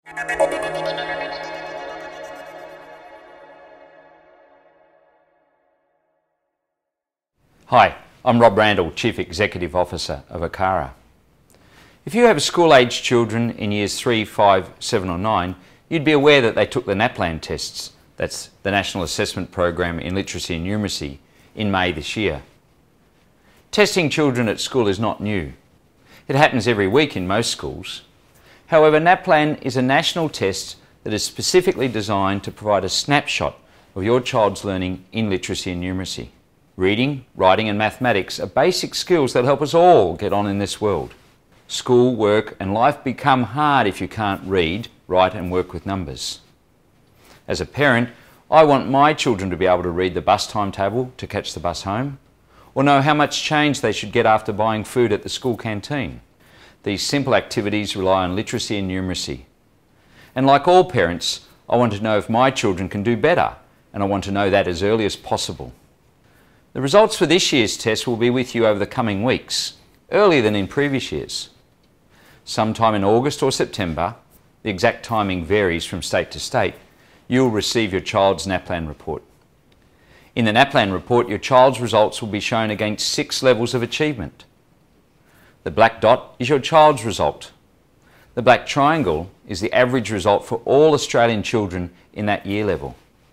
Hi, I'm Rob Randall, Chief Executive Officer of ACARA. If you have school-aged children in years 3, 5, 7 or 9, you'd be aware that they took the NAPLAN tests, that's the National Assessment Program in Literacy and Numeracy, in May this year. Testing children at school is not new. It happens every week in most schools. However, NAPLAN is a national test that is specifically designed to provide a snapshot of your child's learning in literacy and numeracy. Reading, writing and mathematics are basic skills that help us all get on in this world. School, work and life become hard if you can't read, write and work with numbers. As a parent, I want my children to be able to read the bus timetable to catch the bus home, or know how much change they should get after buying food at the school canteen. These simple activities rely on literacy and numeracy. And like all parents, I want to know if my children can do better, and I want to know that as early as possible. The results for this year's test will be with you over the coming weeks, earlier than in previous years. Sometime in August or September, the exact timing varies from state to state, you'll receive your child's NAPLAN report. In the NAPLAN report, your child's results will be shown against 6 levels of achievement. The black dot is your child's result. The black triangle is the average result for all Australian children in that year level.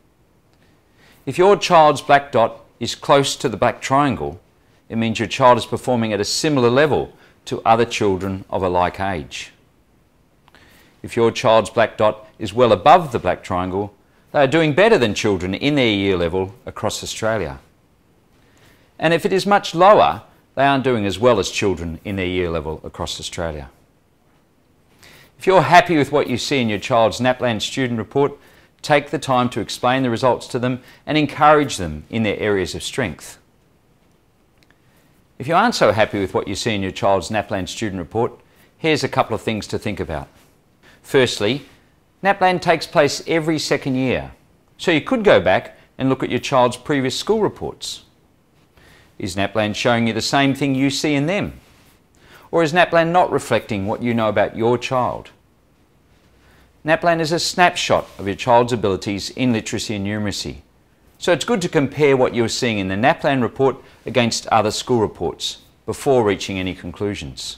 If your child's black dot is close to the black triangle, it means your child is performing at a similar level to other children of a like age. If your child's black dot is well above the black triangle, they are doing better than children in their year level across Australia. And if it is much lower, they aren't doing as well as children in their year level across Australia. If you're happy with what you see in your child's NAPLAN student report, take the time to explain the results to them and encourage them in their areas of strength. If you aren't so happy with what you see in your child's NAPLAN student report, here's a couple of things to think about. Firstly, NAPLAN takes place every second year, so you could go back and look at your child's previous school reports. Is NAPLAN showing you the same thing you see in them? Or is NAPLAN not reflecting what you know about your child? NAPLAN is a snapshot of your child's abilities in literacy and numeracy, so it's good to compare what you're seeing in the NAPLAN report against other school reports before reaching any conclusions.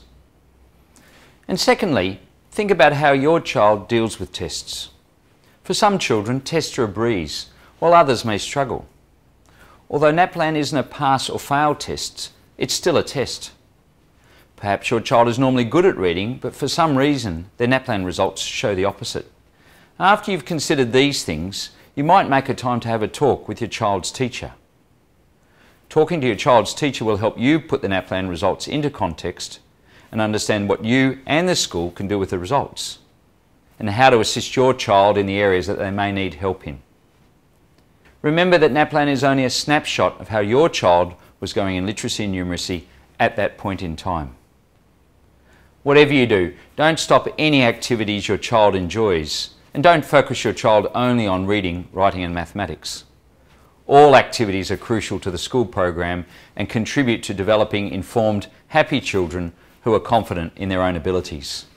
And secondly, think about how your child deals with tests. For some children, tests are a breeze, while others may struggle. Although NAPLAN isn't a pass or fail test, it's still a test. Perhaps your child is normally good at reading, but for some reason their NAPLAN results show the opposite. After you've considered these things, you might make a time to have a talk with your child's teacher. Talking to your child's teacher will help you put the NAPLAN results into context and understand what you and the school can do with the results, and how to assist your child in the areas that they may need help in. Remember that NAPLAN is only a snapshot of how your child was going in literacy and numeracy at that point in time. Whatever you do, don't stop any activities your child enjoys, and don't focus your child only on reading, writing and mathematics. All activities are crucial to the school program and contribute to developing informed, happy children who are confident in their own abilities.